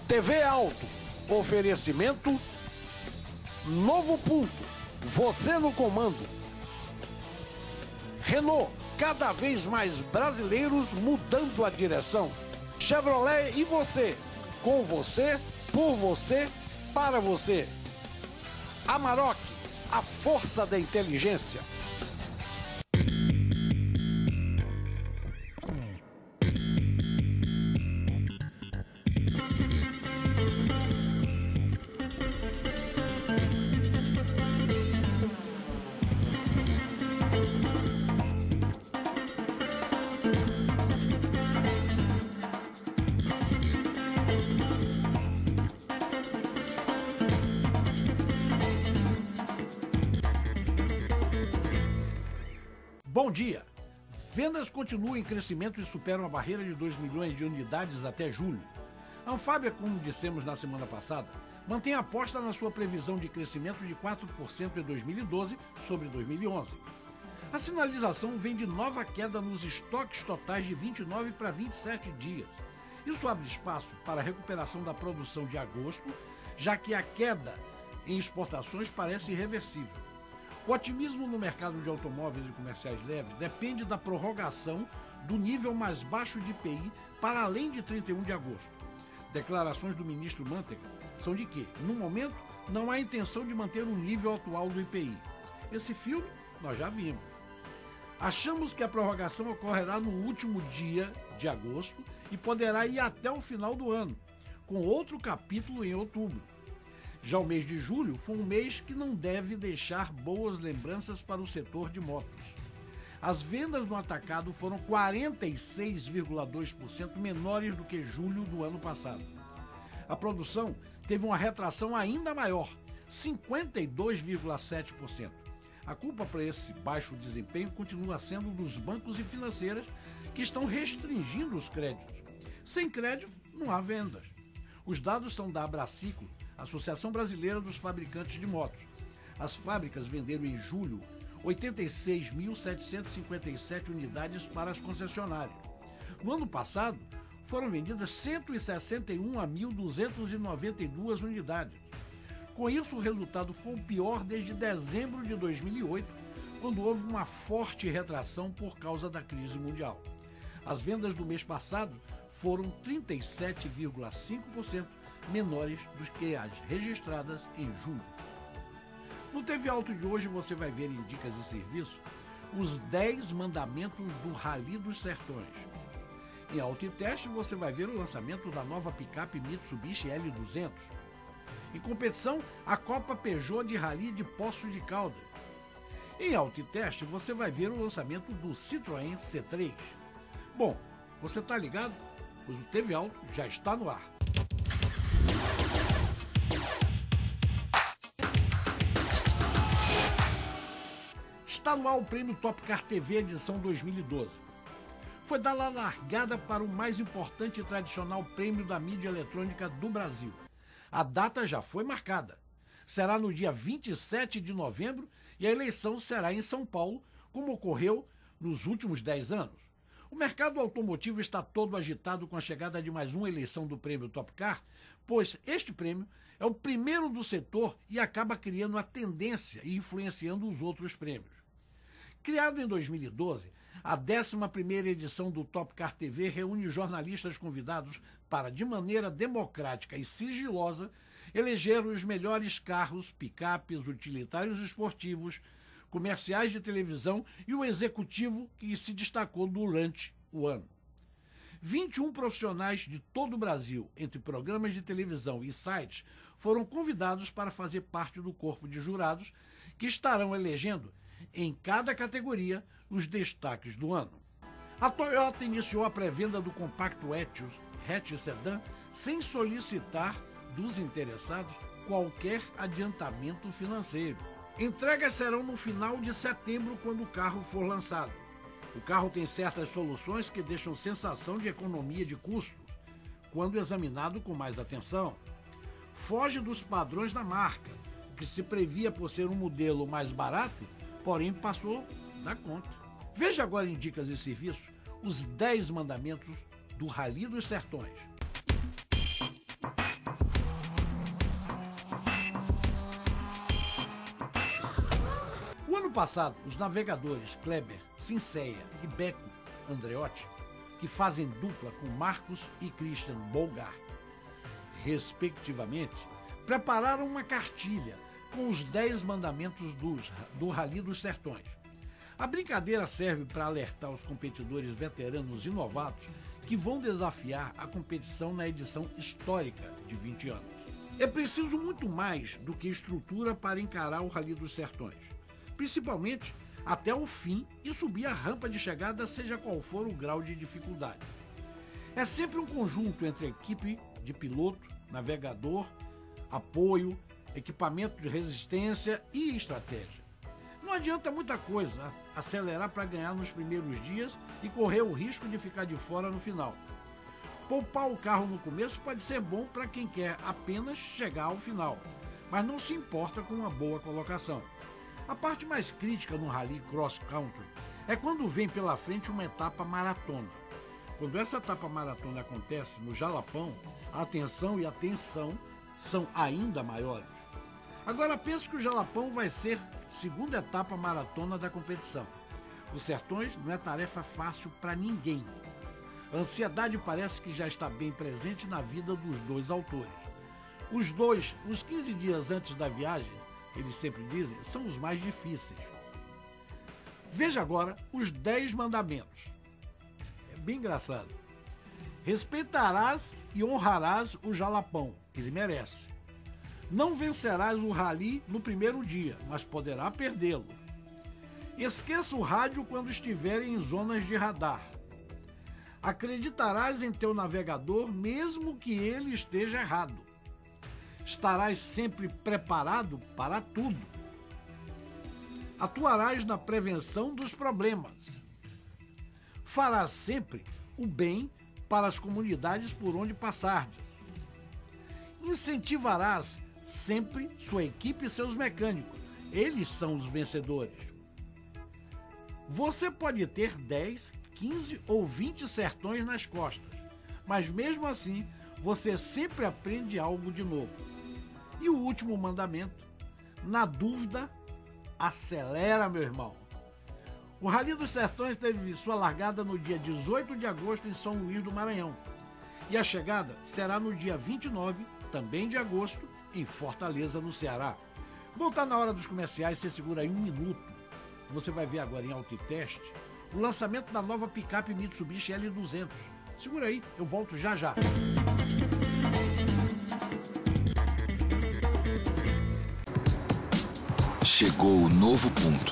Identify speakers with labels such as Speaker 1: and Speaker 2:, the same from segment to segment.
Speaker 1: TV Alto, oferecimento Novo Punto, você no comando. Renault, cada vez mais brasileiros mudando a direção. Chevrolet e você, com você, por você, para você. Amarok, a força da inteligência. Bom dia! Vendas continuam em crescimento e superam a barreira de 2 milhões de unidades até julho. A Anfávia, como dissemos na semana passada, mantém a aposta na sua previsão de crescimento de 4% em 2012 sobre 2011. A sinalização vem de nova queda nos estoques totais de 29 para 27 dias. Isso abre espaço para a recuperação da produção de agosto, já que a queda em exportações parece irreversível. O otimismo no mercado de automóveis e comerciais leves depende da prorrogação do nível mais baixo de IPI para além de 31 de agosto. Declarações do ministro Mantega são de que, no momento, não há intenção de manter o nível atual do IPI. Esse filme nós já vimos. Achamos que a prorrogação ocorrerá no último dia de agosto e poderá ir até o final do ano, com outro capítulo em outubro. Já o mês de julho foi um mês que não deve deixar boas lembranças para o setor de motos. As vendas no atacado foram 46,2% menores do que julho do ano passado. A produção teve uma retração ainda maior, 52,7%. A culpa para esse baixo desempenho continua sendo dos bancos e financeiras que estão restringindo os créditos. Sem crédito, não há vendas. Os dados são da Abraciclo, Associação Brasileira dos Fabricantes de Motos. As fábricas venderam em julho 86.757 unidades para as concessionárias. No ano passado, foram vendidas 161.292 unidades. Com isso, o resultado foi o pior desde dezembro de 2008, quando houve uma forte retração por causa da crise mundial. As vendas do mês passado foram 37,5% menores do que as registradas em julho. No TV Alto de hoje você vai ver em Dicas e Serviços os 10 mandamentos do Rally dos Sertões. Em Auto e Teste você vai ver o lançamento da nova picape Mitsubishi L200. Em competição, a Copa Peugeot de Rally de Poços de Caldas. Em Auto e Teste você vai ver o lançamento do Citroën C3. Bom, você tá ligado? Pois o TV Alto já está no ar. Está no ar o Prêmio Top Car TV edição 2012. Foi dada a largada para o mais importante e tradicional prêmio da mídia eletrônica do Brasil. A data já foi marcada. Será no dia 27 de novembro e a eleição será em São Paulo, como ocorreu nos últimos 10 anos. O mercado automotivo está todo agitado com a chegada de mais uma eleição do Prêmio Top Car, pois este prêmio é o primeiro do setor e acaba criando a tendência e influenciando os outros prêmios. Criado em 2012, a 11ª edição do Top Car TV reúne jornalistas convidados para, de maneira democrática e sigilosa, eleger os melhores carros, picapes, utilitários esportivos, comerciais de televisão e o executivo que se destacou durante o ano. 21 profissionais de todo o Brasil, entre programas de televisão e sites, foram convidados para fazer parte do corpo de jurados que estarão elegendo, em cada categoria, os destaques do ano. A Toyota iniciou a pré-venda do compacto Etios hatch sedã sem solicitar dos interessados qualquer adiantamento financeiro. Entregas serão no final de setembro, quando o carro for lançado. O carro tem certas soluções que deixam sensação de economia de custos, quando examinado com mais atenção. Foge dos padrões da marca, o que se previa por ser um modelo mais barato, porém passou da conta. Veja agora em Dicas e Serviços os 10 mandamentos do Rally dos Sertões. ano passado, os navegadores Kleber Cinceia e Beco Andreotti, que fazem dupla com Marcos e Christian Bolgar, respectivamente, prepararam uma cartilha com os 10 mandamentos do Rally dos Sertões. A brincadeira serve para alertar os competidores veteranos e novatos que vão desafiar a competição na edição histórica de 20 anos. É preciso muito mais do que estrutura para encarar o Rally dos Sertões, principalmente até o fim e subir a rampa de chegada, seja qual for o grau de dificuldade. É sempre um conjunto entre equipe de piloto, navegador, apoio, equipamento de resistência e estratégia. Não adianta muita coisa acelerar para ganhar nos primeiros dias e correr o risco de ficar de fora no final. Poupar o carro no começo pode ser bom para quem quer apenas chegar ao final, mas não se importa com uma boa colocação. A parte mais crítica no Rally Cross Country é quando vem pela frente uma etapa maratona. Quando essa etapa maratona acontece no Jalapão, a atenção e a tensão são ainda maiores. Agora penso que o Jalapão vai ser segunda etapa maratona da competição. Os Sertões não é tarefa fácil para ninguém. A ansiedade parece que já está bem presente na vida dos dois autores. Os 15 dias antes da viagem, eles sempre dizem, são os mais difíceis. Veja agora os 10 mandamentos. É bem engraçado. Respeitarás e honrarás o Jalapão, ele merece. Não vencerás o rally no primeiro dia, mas poderá perdê-lo. Esqueça o rádio quando estiverem em zonas de radar. Acreditarás em teu navegador mesmo que ele esteja errado. Estarás sempre preparado para tudo. Atuarás na prevenção dos problemas. Farás sempre o bem para as comunidades por onde passardes. Incentivarás sempre sua equipe e seus mecânicos. Eles são os vencedores. Você pode ter 10, 15 ou 20 sertões nas costas, mas mesmo assim você sempre aprende algo de novo. E o último mandamento, na dúvida, acelera, meu irmão. O Rally dos Sertões teve sua largada no dia 18 de agosto em São Luís do Maranhão. E a chegada será no dia 29, também de agosto, em Fortaleza, no Ceará. Bom, tá na hora dos comerciais, você segura aí um minuto. Você vai ver agora em autoteste o lançamento da nova picape Mitsubishi L200. Segura aí, eu volto já já.
Speaker 2: Chegou o novo ponto.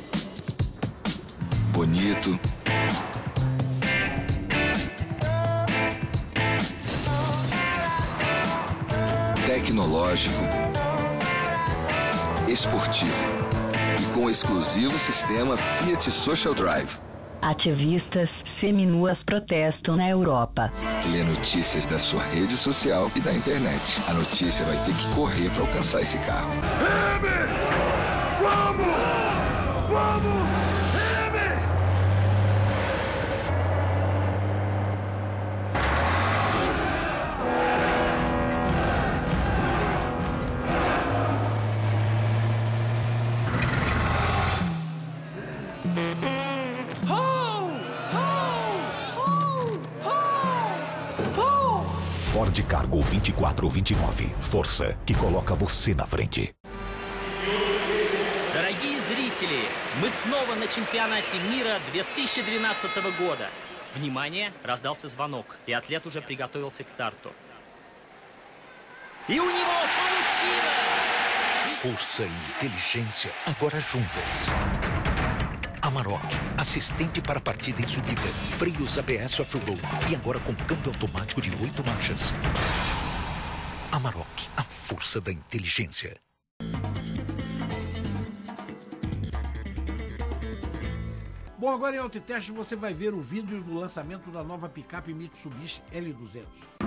Speaker 2: Bonito. Tecnológico. Esportivo. E com o exclusivo sistema Fiat Social Drive.
Speaker 3: Ativistas seminuas protestam na Europa.
Speaker 2: Lê notícias da sua rede social e da internet. A notícia vai ter que correr para alcançar esse carro.
Speaker 4: Vamos! Vamos!
Speaker 5: Ford Cargo 2429. Força que coloca você на frente.
Speaker 6: Дорогие зрители, мы снова на чемпионате мира 2012 года. Внимание, раздался звонок, и атлет уже приготовился к старту. E o него получилось!
Speaker 5: Força e inteligência agora juntas. Amarok, assistente para partida em subida, freios ABS off-road e agora com câmbio automático de 8 marchas. Amarok, a força da inteligência.
Speaker 1: Bom, agora em autoteste você vai ver o vídeo do lançamento da nova picape Mitsubishi L200.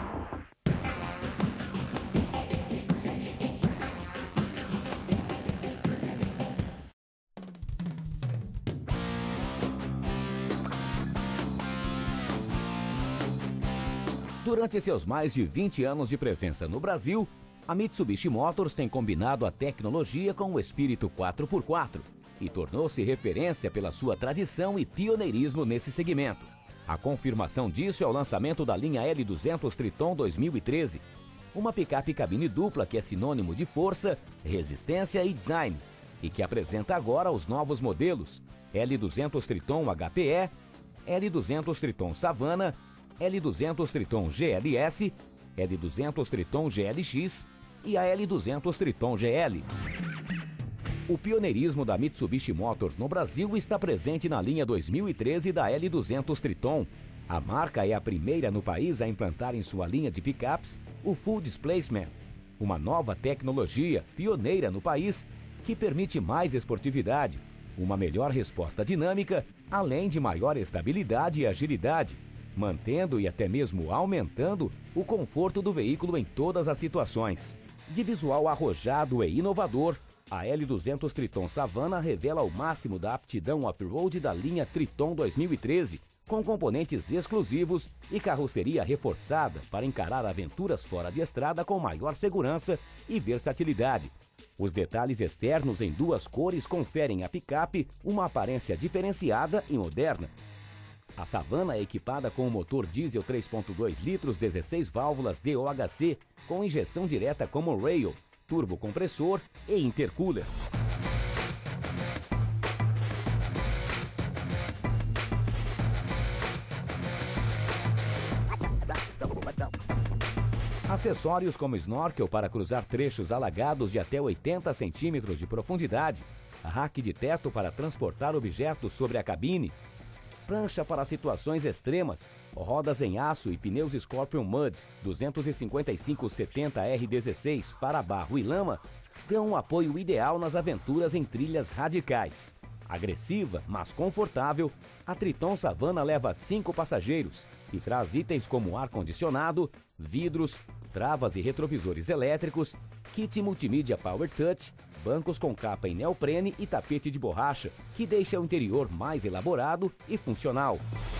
Speaker 7: Durante seus mais de 20 anos de presença no Brasil, a Mitsubishi Motors tem combinado a tecnologia com o espírito 4x4 e tornou-se referência pela sua tradição e pioneirismo nesse segmento. A confirmação disso é o lançamento da linha L200 Triton 2013, uma picape cabine dupla que é sinônimo de força, resistência e design, e que apresenta agora os novos modelos L200 Triton HPE, L200 Triton Savana, L200 Triton GLS, L200 Triton GLX e a L200 Triton GL. O pioneirismo da Mitsubishi Motors no Brasil está presente na linha 2013 da L200 Triton. A marca é a primeira no país a implantar em sua linha de picapes o Full Displacement, uma nova tecnologia pioneira no país que permite mais esportividade, uma melhor resposta dinâmica, além de maior estabilidade e agilidade, mantendo e até mesmo aumentando o conforto do veículo em todas as situações. De visual arrojado e inovador, a L200 Triton Savana revela o máximo da aptidão off-road da linha Triton 2013, com componentes exclusivos e carroceria reforçada para encarar aventuras fora de estrada com maior segurança e versatilidade. Os detalhes externos em duas cores conferem à picape uma aparência diferenciada e moderna. A Savana é equipada com um motor diesel 3.2 litros 16 válvulas DOHC com injeção direta Common Rail, turbocompressor e intercooler. Acessórios como snorkel para cruzar trechos alagados de até 80 centímetros de profundidade, rack de teto para transportar objetos sobre a cabine, prancha para situações extremas, rodas em aço e pneus Scorpion Mud 255/70R16 para barro e lama dão um apoio ideal nas aventuras em trilhas radicais. Agressiva, mas confortável, a Triton Savana leva 5 passageiros e traz itens como ar-condicionado, vidros, travas e retrovisores elétricos, kit multimídia Power Touch, bancos com capa em neoprene e tapete de borracha, que deixa o interior mais elaborado e funcional.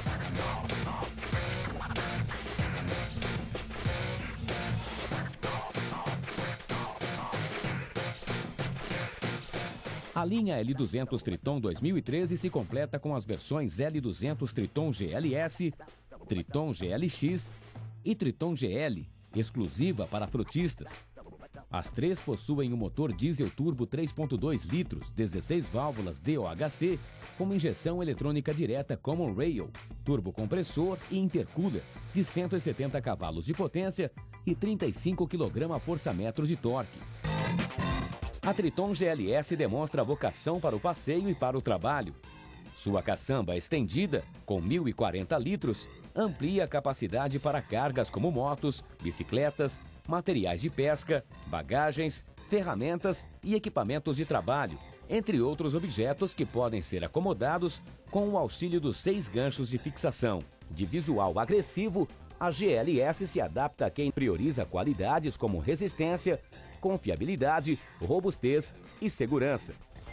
Speaker 7: A linha L200 Triton 2013 se completa com as versões L200 Triton GLS, Triton GLX e Triton GL, exclusiva para frotistas. As três possuem um motor diesel turbo 3.2 litros, 16 válvulas DOHC, com injeção eletrônica direta Common Rail, turbocompressor e intercooler, de 170 cavalos de potência e 35 kgfm de torque. A Triton GLS demonstra vocação para o passeio e para o trabalho. Sua caçamba estendida, com 1.040 litros, amplia a capacidade para cargas como motos, bicicletas, materiais de pesca, bagagens, ferramentas e equipamentos de trabalho, entre outros objetos que podem ser acomodados com o auxílio dos 6 ganchos de fixação. De visual agressivo, a GLS se adapta a quem prioriza qualidades como resistência, confiabilidade, robustez e segurança.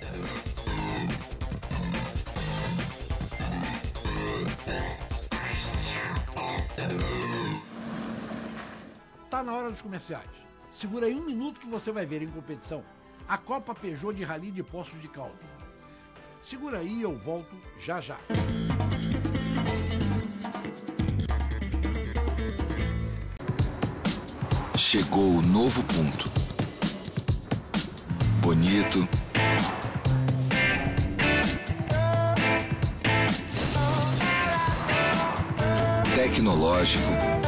Speaker 1: Tá na hora dos comerciais. Segura aí um minuto que você vai ver em competição a Copa Peugeot de Rally de Poços de Caldas. Segura aí, eu volto já já.
Speaker 2: Chegou o novo ponto. Bonito. Tecnológico.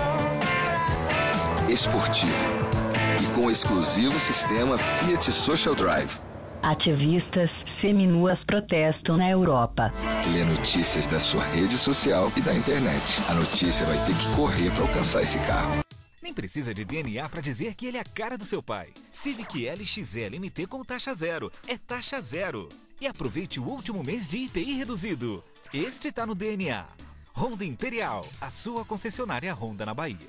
Speaker 2: Esportivo. E com o exclusivo sistema Fiat Social Drive.
Speaker 3: Ativistas seminuas protestam na Europa.
Speaker 2: Lê notícias da sua rede social e da internet. A notícia vai ter que correr para alcançar esse carro.
Speaker 5: Nem precisa de DNA para dizer que ele é a cara do seu pai. Civic LXL MT com taxa zero. É taxa zero. E aproveite o último mês de IPI reduzido. Este tá no DNA. Honda Imperial, a sua concessionária Honda na Bahia.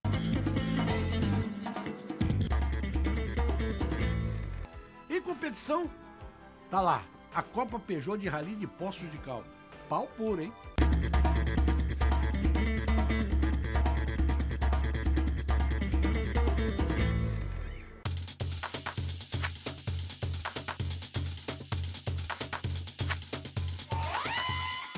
Speaker 1: Em competição, tá lá, a Copa Peugeot de Rally de Poços de Caldas. Pau puro, hein?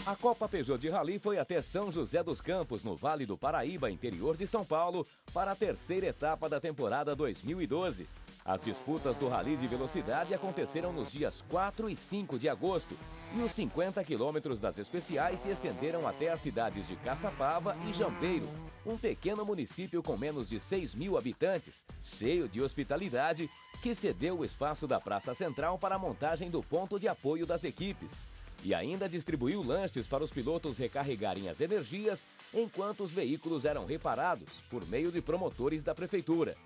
Speaker 7: A Copa Peugeot de Rally foi até São José dos Campos, no Vale do Paraíba, interior de São Paulo, para a terceira etapa da temporada 2012. As disputas do Rally de Velocidade aconteceram nos dias 4 e 5 de agosto e os 50 quilômetros das especiais se estenderam até as cidades de Caçapava e Jambeiro, um pequeno município com menos de 6.000 habitantes, cheio de hospitalidade, que cedeu o espaço da Praça Central para a montagem do ponto de apoio das equipes. E ainda distribuiu lanches para os pilotos recarregarem as energias enquanto os veículos eram reparados por meio de promotores da prefeitura.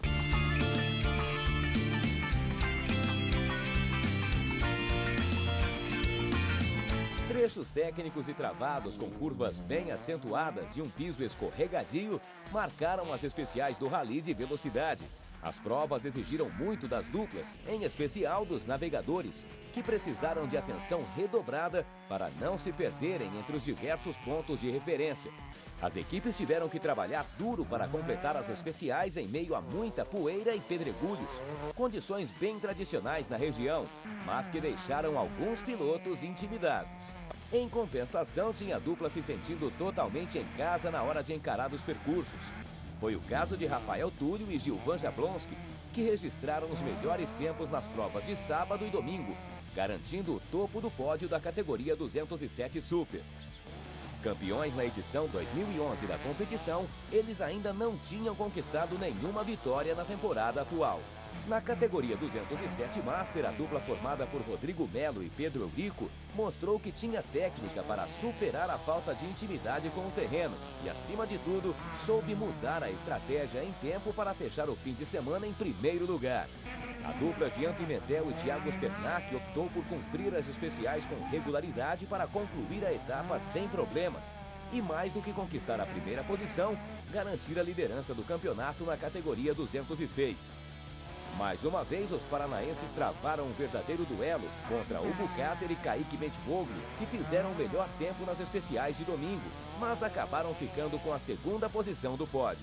Speaker 7: Trechos técnicos e travados com curvas bem acentuadas e um piso escorregadio marcaram as especiais do Rally de Velocidade. As provas exigiram muito das duplas, em especial dos navegadores, que precisaram de atenção redobrada para não se perderem entre os diversos pontos de referência. As equipes tiveram que trabalhar duro para completar as especiais em meio a muita poeira e pedregulhos, condições bem tradicionais na região, mas que deixaram alguns pilotos intimidados. Em compensação, tinha a dupla se sentindo totalmente em casa na hora de encarar os percursos. Foi o caso de Rafael Túlio e Gilvan Jablonski, que registraram os melhores tempos nas provas de sábado e domingo, garantindo o topo do pódio da categoria 207 Super. Campeões na edição 2011 da competição, eles ainda não tinham conquistado nenhuma vitória na temporada atual. Na categoria 207 Master, a dupla formada por Rodrigo Melo e Pedro Eurico mostrou que tinha técnica para superar a falta de intimidade com o terreno e, acima de tudo, soube mudar a estratégia em tempo para fechar o fim de semana em primeiro lugar. A dupla Jean Pimentel e Thiago Sternack optou por cumprir as especiais com regularidade para concluir a etapa sem problemas. E mais do que conquistar a primeira posição, garantir a liderança do campeonato na categoria 206. Mais uma vez, os paranaenses travaram um verdadeiro duelo contra Hugo Cáter e Kaique Bentvoglio, que fizeram o melhor tempo nas especiais de domingo, mas acabaram ficando com a segunda posição do pódio.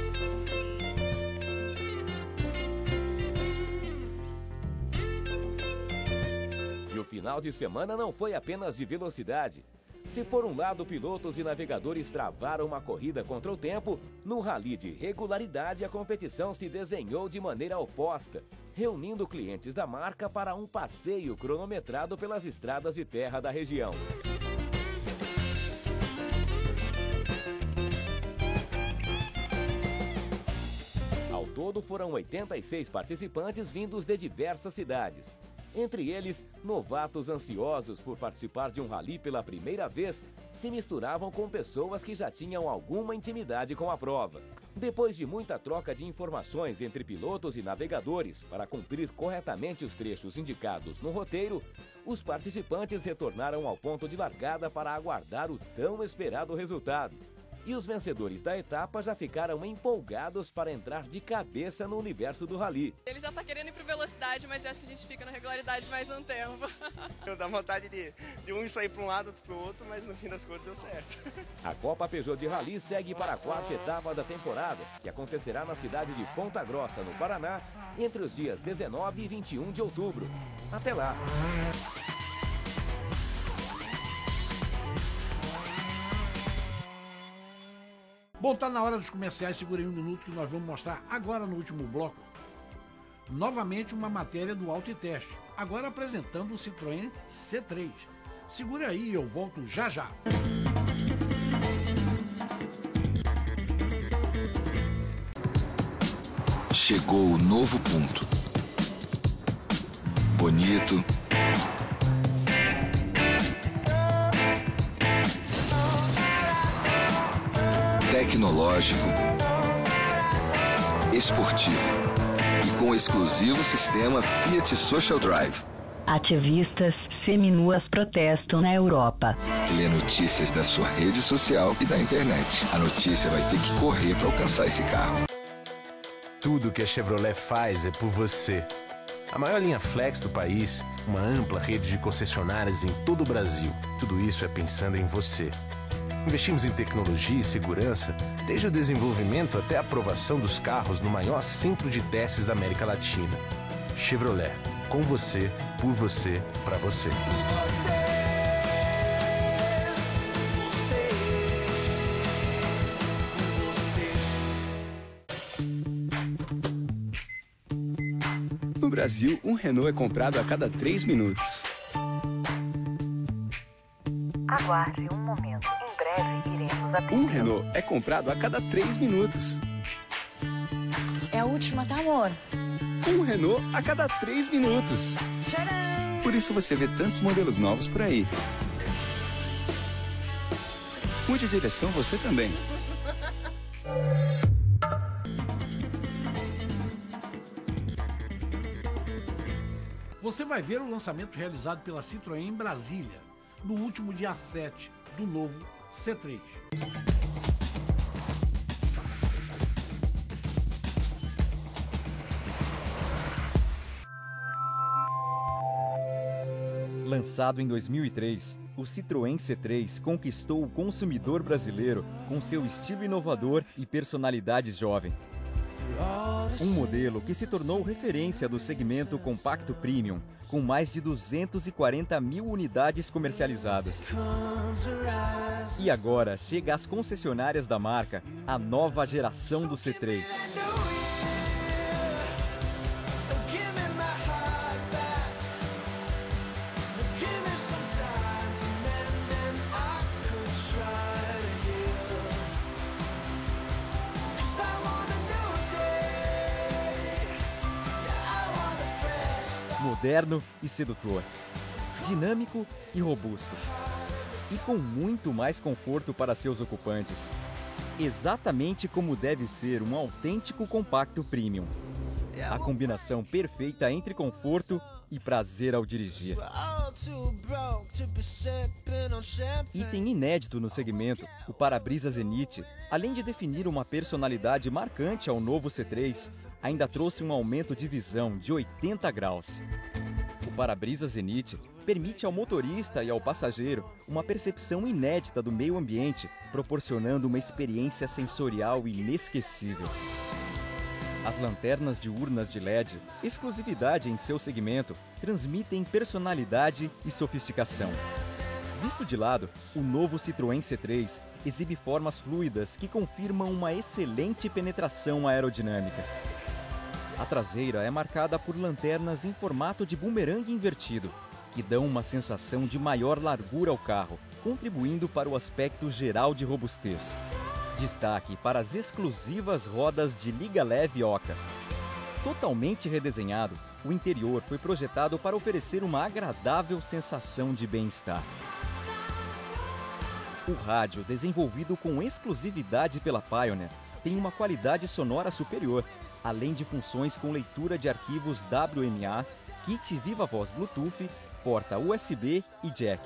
Speaker 7: E o final de semana não foi apenas de velocidade. Se por um lado pilotos e navegadores travaram uma corrida contra o tempo, no Rally de regularidade a competição se desenhou de maneira oposta, reunindo clientes da marca para um passeio cronometrado pelas estradas de terra da região. Ao todo foram 86 participantes vindos de diversas cidades. Entre eles, novatos ansiosos por participar de um rally pela primeira vez se misturavam com pessoas que já tinham alguma intimidade com a prova. Depois de muita troca de informações entre pilotos e navegadores para cumprir corretamente os trechos indicados no roteiro, os participantes retornaram ao ponto de largada para aguardar o tão esperado resultado. E os vencedores da etapa já ficaram empolgados para entrar de cabeça no universo do rally.
Speaker 8: Ele já tá querendo ir pro velocidade, mas eu acho que a gente fica na regularidade mais um tempo.
Speaker 9: Dá vontade de um sair para um lado, outro pro outro, mas no fim das contas deu certo.
Speaker 7: A Copa Peugeot de Rally segue para a quarta etapa da temporada, que acontecerá na cidade de Ponta Grossa, no Paraná, entre os dias 19 e 21 de outubro. Até lá!
Speaker 1: Bom, tá na hora dos comerciais, segura aí um minuto que nós vamos mostrar agora no último bloco. Novamente uma matéria do Autoteste, agora apresentando o Citroën C3. Segura aí, eu volto já já.
Speaker 2: Chegou o novo ponto. Bonito. Tecnológico, esportivo e com o exclusivo sistema Fiat Social Drive.
Speaker 3: Ativistas seminuas protestam na Europa.
Speaker 2: Lê notícias da sua rede social e da internet. A notícia vai ter que correr para alcançar esse carro.
Speaker 10: Tudo que a Chevrolet faz é por você. A maior linha flex do país, uma ampla rede de concessionárias em todo o Brasil. Tudo isso é pensando em você. Investimos em tecnologia e segurança, desde o desenvolvimento até a aprovação dos carros no maior centro de testes da América Latina. Chevrolet, com você, por você, pra você.
Speaker 2: No Brasil, um Renault é comprado a cada 3 minutos.
Speaker 3: Aguarde um momento. Em breve iremos atender.
Speaker 2: Um Renault é comprado a cada 3 minutos.
Speaker 11: É a última, tá, amor?
Speaker 2: Um Renault a cada 3 minutos.
Speaker 11: Tcharam!
Speaker 2: Por isso você vê tantos modelos novos por aí. Mude de direção você também.
Speaker 1: Você vai ver o lançamento realizado pela Citroën em Brasília, no último dia 7 do novo C3.
Speaker 12: Lançado em 2003, o Citroën C3 conquistou o consumidor brasileiro com seu estilo inovador e personalidade jovem. Um modelo que se tornou referência do segmento compacto premium, com mais de 240 mil unidades comercializadas. E agora chega às concessionárias da marca a nova geração do C3. Moderno e sedutor, dinâmico e robusto, e com muito mais conforto para seus ocupantes. Exatamente como deve ser um autêntico compacto premium. A combinação perfeita entre conforto e prazer ao dirigir. Item inédito no segmento, o para-brisa Zenith, além de definir uma personalidade marcante ao novo C3, ainda trouxe um aumento de visão de 80 graus. O para-brisa Zenith permite ao motorista e ao passageiro uma percepção inédita do meio ambiente, proporcionando uma experiência sensorial inesquecível. As lanternas diurnas de LED, exclusividade em seu segmento, transmitem personalidade e sofisticação. Visto de lado, o novo Citroën C3 exibe formas fluidas que confirmam uma excelente penetração aerodinâmica. A traseira é marcada por lanternas em formato de bumerangue invertido, que dão uma sensação de maior largura ao carro, contribuindo para o aspecto geral de robustez. Destaque para as exclusivas rodas de liga leve Oca. Totalmente redesenhado, o interior foi projetado para oferecer uma agradável sensação de bem-estar. O rádio, desenvolvido com exclusividade pela Pioneer, tem uma qualidade sonora superior, além de funções com leitura de arquivos WMA, kit Viva Voz Bluetooth, porta USB e jack.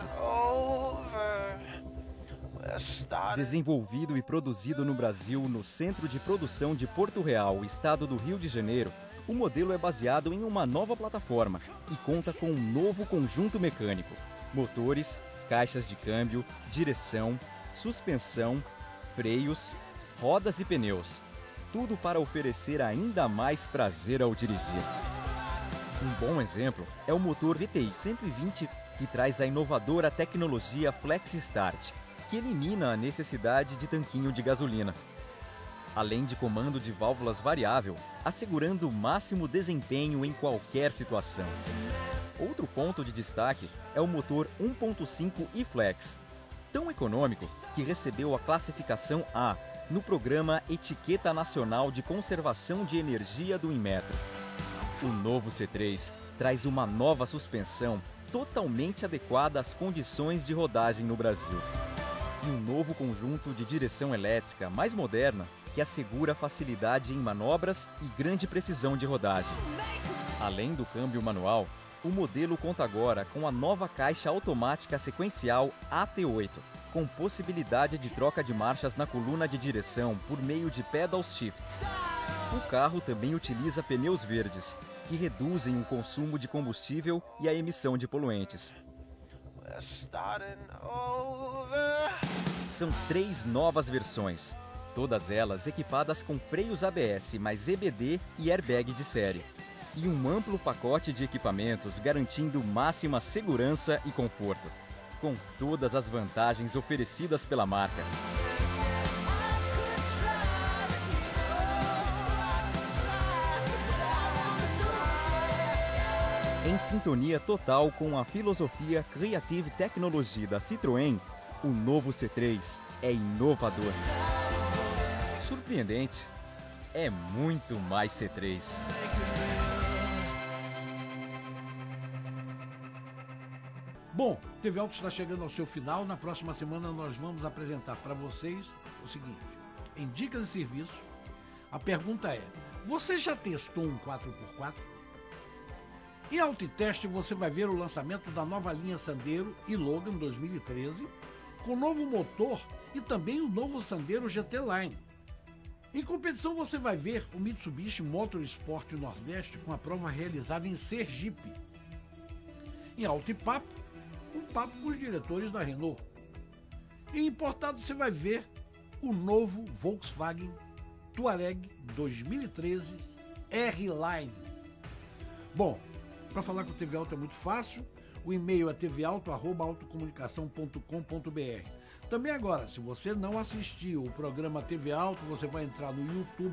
Speaker 12: Desenvolvido e produzido no Brasil no Centro de Produção de Porto Real, estado do Rio de Janeiro, o modelo é baseado em uma nova plataforma e conta com um novo conjunto mecânico, motores, caixas de câmbio, direção, suspensão, freios, rodas e pneus. Tudo para oferecer ainda mais prazer ao dirigir. Um bom exemplo é o motor VTI 120, que traz a inovadora tecnologia Flex Start, que elimina a necessidade de tanquinho de gasolina. Além de comando de válvulas variável, assegurando o máximo desempenho em qualquer situação. Outro ponto de destaque é o motor 1.5 e-Flex, tão econômico que recebeu a classificação A no programa Etiqueta Nacional de Conservação de Energia do Inmetro. O novo C3 traz uma nova suspensão totalmente adequada às condições de rodagem no Brasil. E um novo conjunto de direção elétrica mais moderna que assegura facilidade em manobras e grande precisão de rodagem. Além do câmbio manual, o modelo conta agora com a nova caixa automática sequencial AT8, com possibilidade de troca de marchas na coluna de direção por meio de pedal shifts. O carro também utiliza pneus verdes, que reduzem o consumo de combustível e a emissão de poluentes. São 3 novas versões, todas elas equipadas com freios ABS mais EBD e airbag de série, e um amplo pacote de equipamentos garantindo máxima segurança e conforto, com todas as vantagens oferecidas pela marca. Em sintonia total com a filosofia Creative Technology da Citroën, o novo C3 é inovador. Surpreendente, é muito mais C3.
Speaker 1: Bom, TV Auto está chegando ao seu final. Na próxima semana nós vamos apresentar para vocês o seguinte. Em dicas de serviço, a pergunta é: você já testou um 4x4? Em Autoteste você vai ver o lançamento da nova linha Sandero e Logan 2013, com novo motor e também o novo Sandero GT Line. Em competição você vai ver o Mitsubishi Motorsport Nordeste com a prova realizada em Sergipe. Em Auto e Papo, um papo com os diretores da Renault. Em importado você vai ver o novo Volkswagen Touareg 2013 R-Line. Bom, para falar com o TV Auto é muito fácil. O e-mail é tvauto@autocomunicação.com.br. Também agora, se você não assistiu o programa TV Auto, você vai entrar no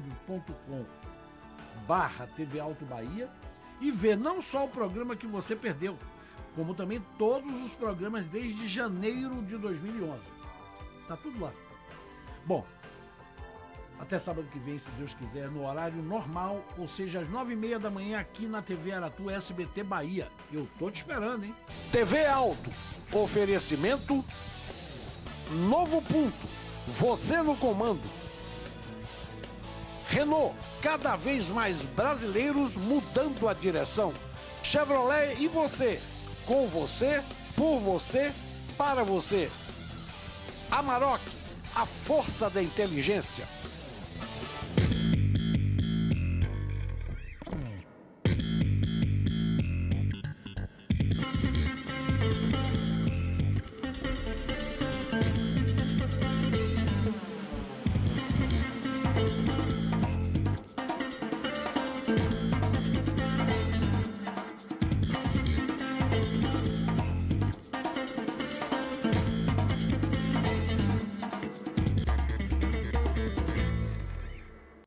Speaker 1: youtube.com/TV Auto Bahia e ver não só o programa que você perdeu, como também todos os programas desde janeiro de 2011. Tá tudo lá. Bom, até sábado que vem, se Deus quiser, no horário normal, ou seja, às 9h30 da manhã aqui na TV Aratu SBT Bahia. Eu tô te esperando, hein? TV Auto, oferecimento Novo Punto, você no comando. Renault, cada vez mais brasileiros mudando a direção. Chevrolet e você, com você, por você, para você. Amarok, a força da inteligência.